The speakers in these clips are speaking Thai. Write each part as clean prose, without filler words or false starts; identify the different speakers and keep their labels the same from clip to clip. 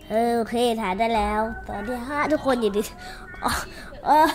Speaker 1: โอเคถ่ายได้แล้วตอนที่5ทุกคนอยู่ดีเออ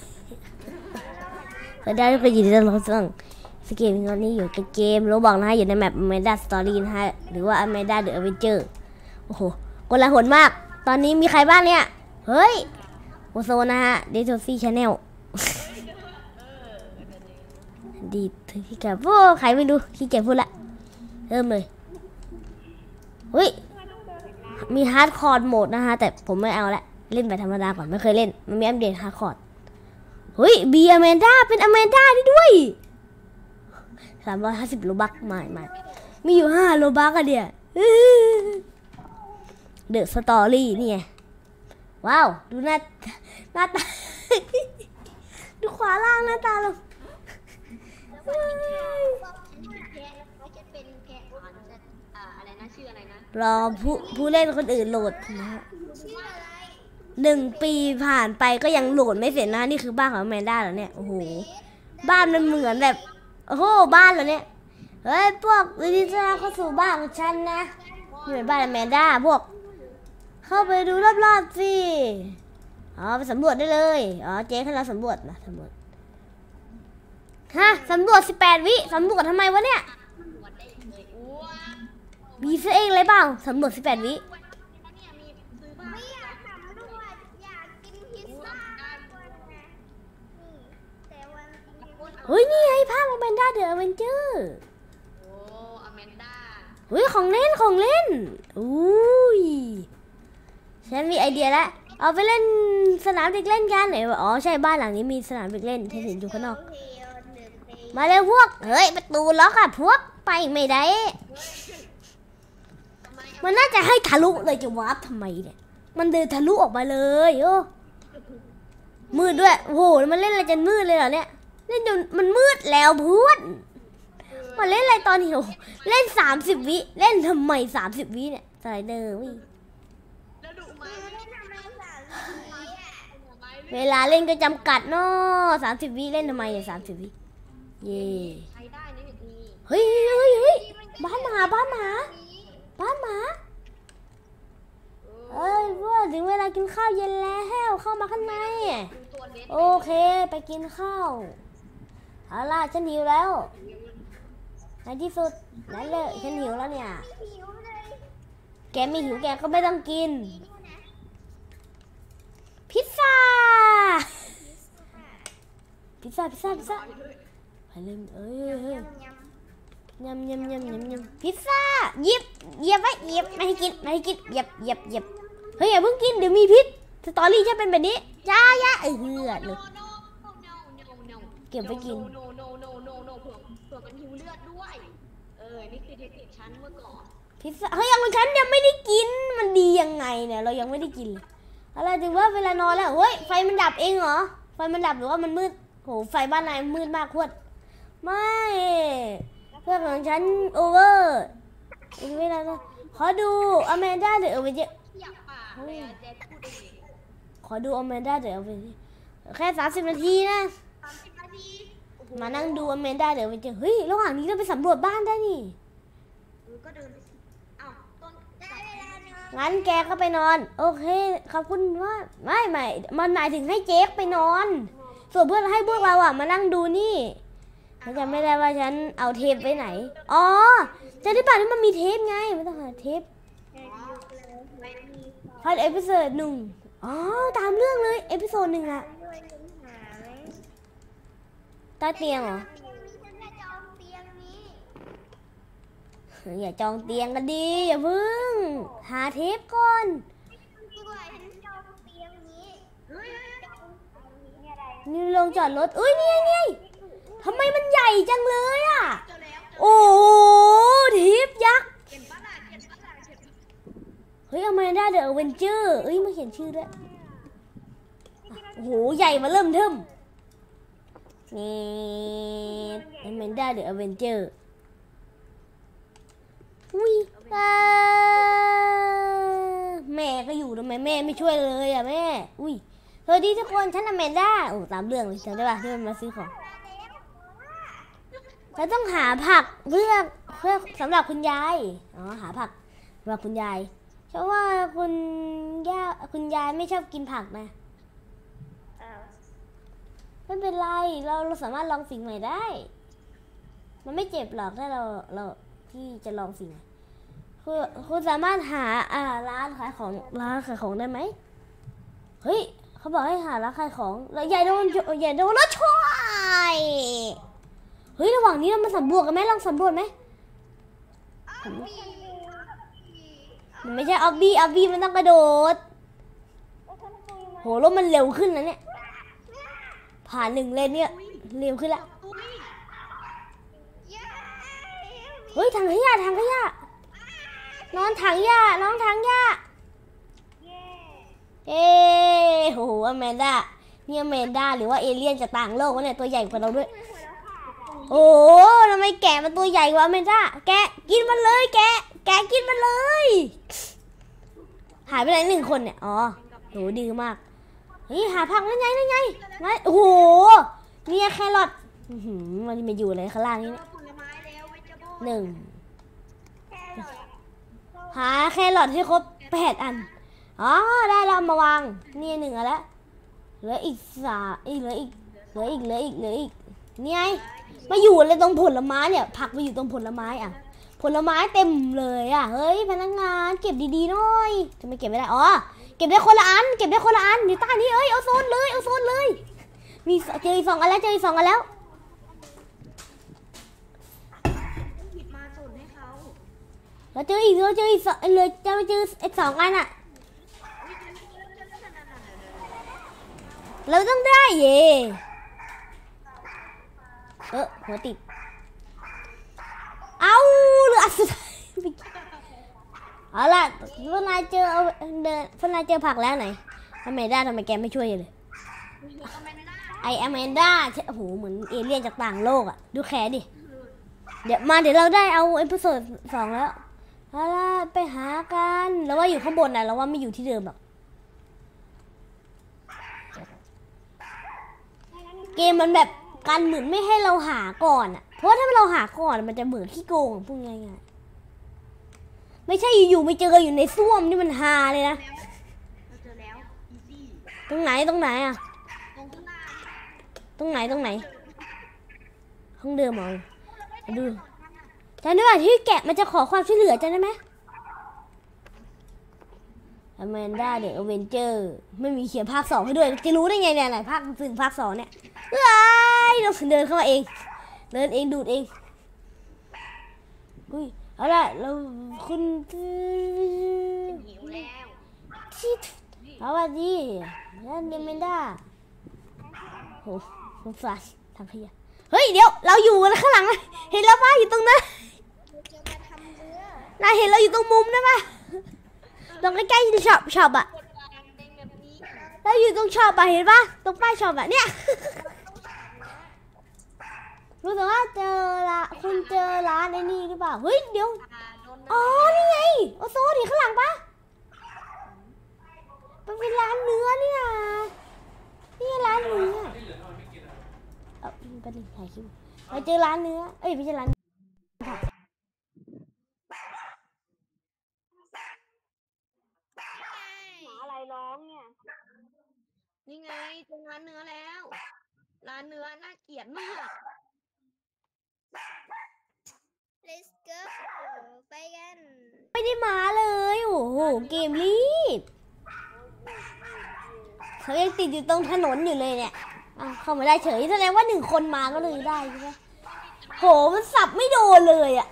Speaker 1: ตอนนี้ทุกคนอยู่ดีเราต้องสเกมตอนนี้อยู่ในเกมโรบอกนะฮะอยู่ในแมป Amanda Story นะฮะหรือว่า Amanda The Adventure โอ้โหกลาหลมากตอนนี้มีใครบ้างเนี่ยเฮ้ยโอโซนะฮะ Detoxy Channel ดีที่แกพูดใครไม่รู้ที่แกพูดละเริ่มเลยเฮ้ยมีฮาร์ดคอร์ดโหมดนะฮะแต่ผมไม่เอาละเล่นแบบธรรมดาก่อนไม่เคยเล่นมันมีอัปเดตฮาร์ดคอร์ดเฮ้ยบีอแมนด้าเป็นอแมนด้าได้ด้วย350โลบักไม่มีอยู่5โลบักอะเดียเดอะสตอรี่นี่ไงว้าวดูหน้าตา ดูขวาล่างหน้าตาเรารอผู้เล่นคนอื่นโหลดนะฮะ1 ปีผ่านไปก็ยังโหลดไม่เสร็จนะนี่คือบ้านของแมนด้าเหรอเนี่ยโอ้โหบ้านมันเหมือนแบบโอ้โหบ้านเหรอเนี่ยเฮ้ยพวกวิธีจะเข้าสู่บ้านของฉันนะนี่เป็นบ้านแมนด้าพวกเข้าไปดูรอบๆสิไปสำรวจได้เลยเจ๊ให้เราสำรวจนะสำรวจสำรวจ18 วิสำรวจทำไมวะเนี่ยมีซะเองเลยเปล่าสำรวจ18 วิเฮ้ยนี่ไงภาพอแมนด้าเดอะอเวนเจอร์เฮ้ยของเล่นอุ้ยฉันมีไอเดียแล้วเอาไปเล่นสนามเด็กเล่นกันไหนใช่บ้านหลังนี้มีสนามเด็กเล่นที่เห็นอยู่ข้างนอกมาเร็วพวกเฮ้ยประตูล็อกอะพวกไปไม่ได้มันน่าจะให้ทะลุเลยจะวาร์ปทำไมเนี่ยมันเดินทะลุออกมาเลยโอ้มืดด้วยโอ้โหมันเล่นอะไรจนมืดเลยเหรอเนี่ยเล่นจนมันมืดแล้วพูดมาเล่นอะไรตอนนี้เล่น30 วิเล่นทำไม30 วิเนี่ยสไลเดอร์วิเวลาเล่นก็จำกัดเนาะ30 วิเล่นทำไมเนี่ย30 วิเย่เฮ้ยบ้านหมาเอ้ยพวกถึงเวลากินข้าวเย็นแล้วเข้ามาข้างในโอเคไปกินข้าวเอาล่ะฉันหิวแล้วในที่สุดนั่นเลยฉันหิวแล้วเนี่ยแกไม่หิวแกก็ไม่ต้องกินพิซซ่าไปเลยยำพิซซ่าหยิบไว้หยิบไม่ให้กินหยิบเฮ้ยอย่าเพิ่งกินเดี๋ยวมีพิษสตอรี่จะเป็นแบบนี้จ้ายะเลยเก็บไว้กินเผื่อมันหิวเลือดด้วยนี่คือเทคนิคฉันเมื่อก่อนพิซซ่าเฮ้ยยังฉันยังไม่ได้กินมันดียังไงเนี่ยเรายังไม่ได้กินเลยอะไรถึงว่าเวลานอนแล้วเฮ้ยไฟมันดับเองเหรอไฟมันดับหรือว่ามันมืดโหไฟบ้านนายมืดมากขวดไม่เพื่อนของฉันโอเวอร์อีกเวลานะขอดูอแมนด้าเดอะเวนเจอร์ขอดูอแมนด้าเดอะเวนเจอร์แค่30 นาทีนะมานั่งดูอแมนด้าเดอะเวนเจอร์เฮ้ยระหว่างนี้เราไปสำรวจบ้านได้นี่งั้นแกก็ไปนอนโอเคขอบคุณว่าไม่มันหมายถึงให้เจ๊กไปนอนส่วนเพื่อนให้พวกเรามานั่งดูนี่ฉันจำไม่ได้ว่าฉันเอาเทปไว้ไหนจะได้ป่ะที่มันมีเทปไงไม่ต้องหาเทปพอดเอพิโซด1ตามเรื่องเลยเอพิโซด1อะใต้เตียงเหรออย่าจองเตียงกันดีอย่าพึ่งหาเทปก่อนนี่ลงจอดรถนี่ทำไมมันใหญ่จังเลยอ่ะโอ้ทิปยักษ์เฮ้ยเอามาได้เดอะเวนเจอร์มาเขียนชื่อด้วยโอ้โหใหญ่มาเริ่มเทิมนี่เอามาได้เดอะเวนเจอร์แม่ก็อยู่ทำไมแม่ไม่ช่วยเลยอ่ะแม่สวัสดีทุกคนฉันอแมนด้าตามเรื่องเลยจำได้ป่ะที่มันมาซื้อของเราต้องหาผักเพื่อสำหรับคุณยายหาผักสำหรับคุณยายเพราะว่าคุณย่าคุณยายไม่ชอบกินผักนะไม่เป็นไรเราสามารถลองสิ่งใหม่ได้มันไม่เจ็บหรอกถ้าเราที่จะลองสิ่งใหม่คุณสามารถหาร้านขายของได้ไหมเฮ้ยเขาบอกให้หาร้านขายของแล้วอย่าโดนรถชนเฮ้ยระหว่างนี้เรามาสำรวจกันไหมลองสำรวจไหมมันไม่ใช่ออบบี้มันต้องกระโดดโหรถมันเร็วขึ้นนะเนี่ยผ่าน1 เลนเนี่ยเร็วขึ้นละเฮ้ยถังขยะน้องถังหญ้าเอ้โหอแมนด้าเนี่ยแมนด้าหรือว่าเอเลี่ยนจากต่างโลกวะเนี่ยตัวใหญ่กว่าเราด้วยโอ้ทำไมแกะมันตัวใหญ่กว่าอแมนด้าแกะกินมันเลยแกะกินมันเลยหายไปไหน1 คนเนี่ยอ๋อโหดีมากนี่หาผักนั่นไงโอ้โหเนี่ยแครอทมันมาอยู่อะไรข้างล่างนี้เนี่ย1หาแครอทให้ครบ8 อันอ๋อได้แล้วมาวางนี่1อันแล้วเหลืออีก3เหลืออีกนี่ไงมาอยู่เลยตรงผลไม้เนี่ยผักมาอยู่ตรงผลไม้อ่ะผลไม้เต็มเลยอ่ะเฮ้ยพนักงานเก็บดีๆหน่อยจะไม่เก็บไม่ได้อ๋อเก็บได้คนละอันอยู่ใต้นี้เอาโซนเลยมีเจออีก2 อันแล้วแล้วเจออีกเลยจะไปเจอ2 อันอ่ะเราต้องได้เย่หัวติดเอาเหลือสุดท้ายเอาล่ะพนายเจอผักแล้วไหนทำไมแกไม่ช่วยเลยไอแมนด้าโอ้โหเหมือนเอเลี่ยนจากต่างโลกอ่ะดูแขนดิเดี๋ยวเราได้เอาเอพิโซด2แล้วเอาล่ะไปหากันแล้วว่าอยู่ข้างบนนะเราว่าไม่อยู่ที่เดิมหรอกเกมมันแบบกันเหมือนไม่ให้เราหาก่อนอ่ะเพราะถ้าเราหาก่อนมันจะเหมือนขี้โกงพูดง่ายๆไม่ใช่อยู่ๆไม่เจออยู่ในส้วมนี่มันฮาเลยนะตรงไหนอ่ะตรงไหนห้องเดิมเอาดูจำได้ป่ะที่แกะมันจะขอความช่วยเหลือจำได้ไหมอแมนด้าเด็กอเวนเจอร์ไม่มีเขียนภาค 2ให้ด้วยจะรู้ได้ไงเนี่ยไหนภาค 2เนี่ยเราเดินเข้ามาเองดูดเองอุ้ยเอาล่ะเราคุณหิวแล้วเอาว่าดีนั่นเดมนด้าโหสงสารทางขยะเฮ้ยเดี๋ยวเราอยู่กันข้างหลังเห็นเราป่ะอยู่ตรงนั้นนายเห็นเราอยู่ตรงมุมนะป่ะตรงใกล้ๆช็อปอ่ะเราอยู่ตรงช็อปอ่ะเห็นป่ะตรงป้ายช็อปอ่ะเนี่ยรู้แต่ว่าคุณเจอร้านไอ้นี่หรือเปล่าเฮ้ยเดี๋ยวอ๋อนี่ไงโอโซนข้างหลังปะมันเป็นร้านเนื้อนี่นะนี่ร้านเนื้อเป็นถ่ายคลิปเราเจอร้านเนื้อไม่ใช่ร้านอะไรร้องเนี่ยนี่ไงเจอร้านเนื้อแล้วร้านเนื้อน่าเกลียดมาก Let's go ไปกันไม่ได้มาเลยโอ้โหเกมรีบเขายังติดอยู่ตรงถนนอยู่เลยเนี่ยเข้ามาได้เฉยแสดงว่า1 คนมาก็เลยได้ใช่ไหมโหมันสับไม่โดนเลยอ่ะ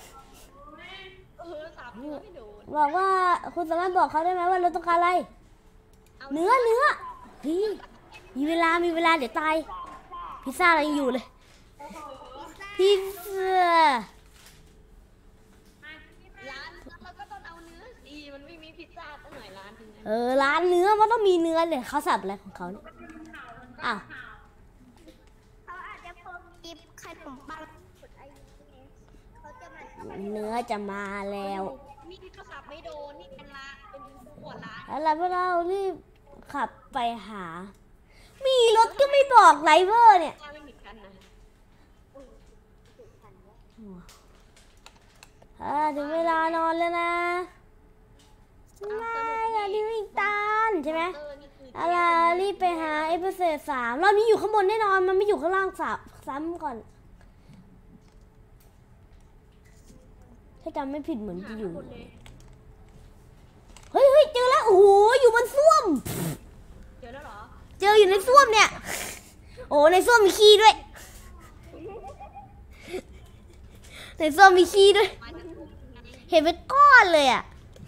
Speaker 1: สับไม่โดนบอกว่าคุณสามารถบอกเขาได้ไหมว่าเราต้องการอะไรเนื้อพี่มีเวลาเดี๋ยวตายพิซซ่าอะไรยังอยู่เลยพิซซ่าร้านเราก็ต้องเอาเนื้อสิมันไม่มีพิซซ่าตั้งหลายร้านร้านเนื้อมันต้องมีเนื้อเลยเขาสับอะไรของเขาเนี่ยอ้าวเขาอาจจะพกกิบขนมปังเนื้อจะมาแล้วนี่ก็สับไม่โดนนี่เป็นขวดร้านแล้วพวกเรารีบขับไปหามีรถก็ไม่บอกไดรเวอร์เนี่ยถึงเวลานอนแล้วนะอะไรรีบไปหาเอพิโซด3รอบนี้อยู่ข้างบนแน่นอนมันไม่อยู่ข้างล่างซ้ำก่อนถ้าจำไม่ผิดเหมือนจะอยู่เฮ้ยเจอแล้วโอ้โหอยู่บนส้วม
Speaker 2: เจอแล้วเหรอ
Speaker 1: เจออยู่ในส้วมเนี่ยโอ้ในส้วมมีขี้ด้วยในส้วมมีขี้ด้วยเห็นเป็นก้อนเลยอ่ะ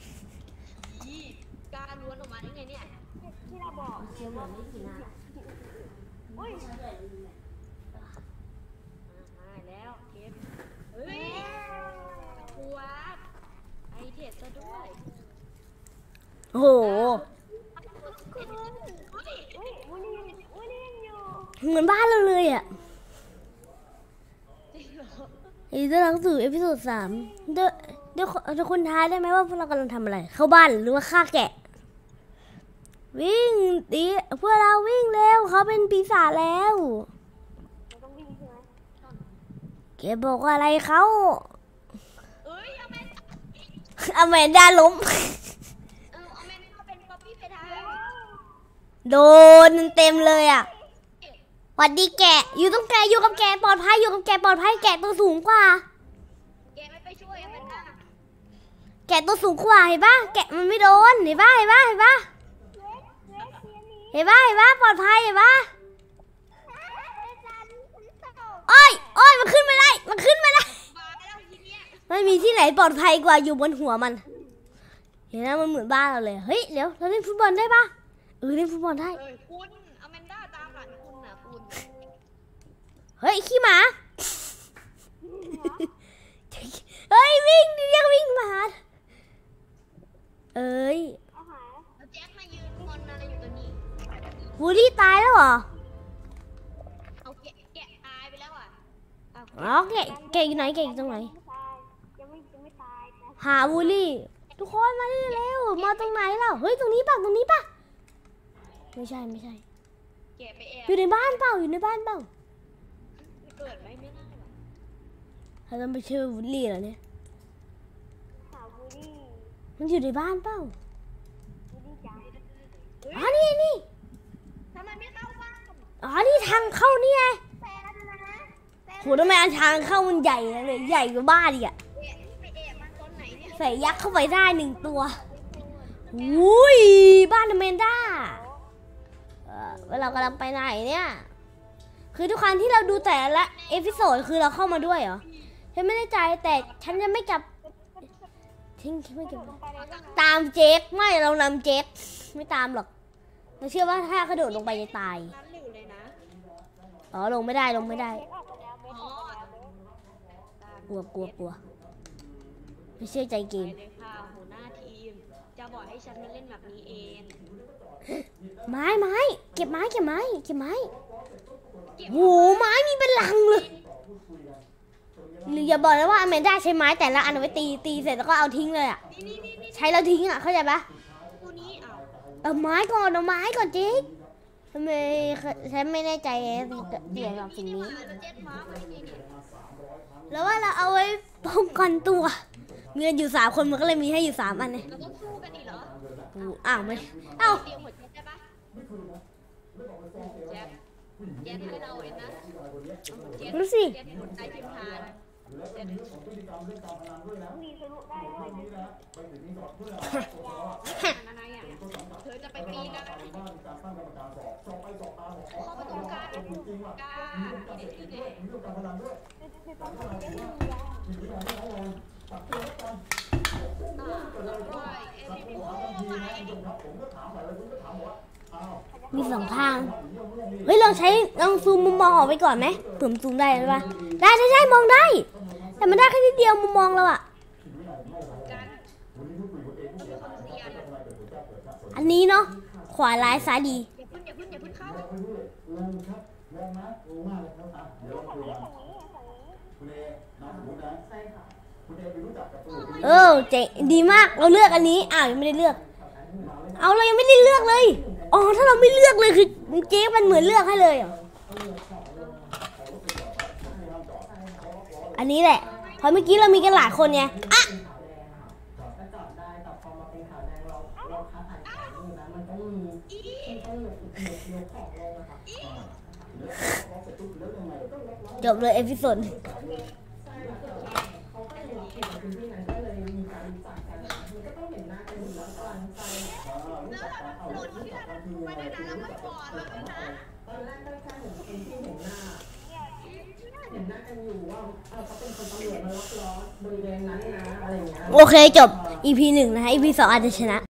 Speaker 2: การล้วนออกมาได้ไงเนี่ยที่เราบอกเชื่อว่าไม่กี่นาอุ้ยมาแล้วเก็บเฮ้ยหัวไอเทสซะด้วย
Speaker 1: โอ้โหเหมือนบ้านเราเลยอ่ะอีกแล้วสู่เอพิโซด3เดี๋ยวคนท้ายได้ไหมว่าพวกเรากำลังทำอะไรเข้าบ้านหรือว่าฆ่าแกะวิ่งดิพวกเราวิ่งเร็วเขาเป็นปีศาจแล้วแกบอกว่าอะไรเขาอแมนดาล้มโดนเต็มเลยอ่ะหวัดดีแกะอยู่กับแกะปลอดภัยอยู่กับแกะปลอดภัยแกะตัวสูงกว่า
Speaker 2: แกะไม่ไปช่วยมันนะ
Speaker 1: แกะตัวสูงกว่าเห็นปะแกะมันไม่โดนเห็นปะปลอดภัยเห็นปะโอ้ยมันขึ้นไม่ได้ไม่มีที่ไหนปลอดภัยกว่าอยู่บนหัวมันเห็นไหมมันเหมือนบ้านเราเลยเฮ้ยเดี๋ยวเราเล่นฟุตบอลได้ปะเล่นฟุตบอลได้
Speaker 2: คุณอแมนด้าตามหลังคุณนะคุณ
Speaker 1: เฮ้ยขี้หมาเฮ้ยวิ่งมาเอ้ย
Speaker 2: แจ็คมายืนงอนอะไรอยู่ตรงนี้
Speaker 1: วูลี่ตายแล้วเหรอ
Speaker 2: เอาแกะตายไปแล้วอ่ะ
Speaker 1: อ๋อแกะอยู่ไหนแกะอยู่ตรงไหน
Speaker 2: ยังไม่ตาย
Speaker 1: หาวูลี่ทุกคนมาเร็วมาตรงไหนล่ะเฮ้ยตรงนี้ป่ะไม่ใช่
Speaker 2: แกะไปแอบ
Speaker 1: อยู่ในบ้านเปล่า
Speaker 2: เกิดไหมไม่น่าหรอก
Speaker 1: เราต้องไปเชื่อวูลี่เหรอเนี่ยมันอยู่ในบ้านเปล่าอ๋อนี่
Speaker 2: ทำไมไม่เข้าบ้าน
Speaker 1: อ๋อนี่ทางเข้านี่ไงโหทำไมทางเข้ามันใหญ่เลยใหญ่กว่าบ้านอีกอะใส่ยักษ์เข้าไปได้1 ตัวอุ้ยบ้านอแมนด้าเรากำลังไปไหนเนี่ยคือทุกครั้งที่เราดูแต่ละเอพิโซดคือเราเข้ามาด้วยเหรอฉันไม่แน่ใจแต่ฉันจะไม่จับไม่จับตามเจ๊กไม่เรานำเจ๊กไม่ตามหรอกเราเชื่อว่าถ้ากระโดดลงไปจะตายอ๋อลงไม่ได้กลัวไม่เชื่อใจเกม
Speaker 2: หัวหน้าทีมจะบอกให้ฉันมาเล่นแบบนี้เอง
Speaker 1: ไม้เก็บไม้โหไม้มีเป็นลังเลยหรืออย่าบอกเลยว่าอแมนด้าใช้ไม้แต่ละอันเอาไว้ตีเสร็จแล้วก็เอาทิ้งเลยอ่ะใช้แล้วทิ้งอ่ะเข้าใจปะเอาไม้ก่อนเจ๊ทำไมฉันไม่แน่ใจเกี่ยวกับสิ่งนี้แล้วว่าเราเอาไว้ป้องกันตัวมีกันอยู่3 คนมันก็เลยมีให้อยู่3 อันเลย
Speaker 2: เราต้องสู้กันอีกเหรอ
Speaker 1: อ้าวไม่
Speaker 2: แจ็คให้เราเองนะ
Speaker 1: รู้สิ
Speaker 2: ใจทิมทานมีทะลุได้ด้วยเธอจะไปปีนอะไรเข้าไปตรงกลาง
Speaker 1: มี2 ทางเฮ้ยลองซูมมุมมองออกไปก่อนไหมผมซูมได้หรือเปล่าได้มองได้แต่มันได้แค่นิดเดียวมุมมองเราอะอันนี้เนาะขวาร้ายซ้ายดี
Speaker 2: อย่าพึ่งเข้า
Speaker 1: เจ๋งดีมากเราเลือกอันนี้ยังไม่ได้เลือกเรายังไม่ได้เลือกเลยอ๋อถ้าเราไม่เลือกเลยคือเจ๊มันเหมือนเลือกให้เลยเหรออันนี้แหละเพราะเมื่อกี้เรามีกันหลายคนไง
Speaker 3: อยู่นะมันต้องมียกของลงอะค่ะ
Speaker 1: จบเลยเอพิโซด
Speaker 3: ใช่ค่ะเขาก็เลยมาอยู่ในพื้นที่นั้นก็เลยมีการรู้จักกันมันก็ต้องเห็นหน้ากันอยู่แล้วกลางใจตอนแรกก็แค่เห็นคนที่เห็นหน้ากันอยู่ว่าเขาเป็นคนตำรวจมาล็อกล้อบริเวณนั้นนะอะไรอย่างเงี้ย
Speaker 1: โอเคจบ EP 1 นะคะ EP 2อาจจะชนะ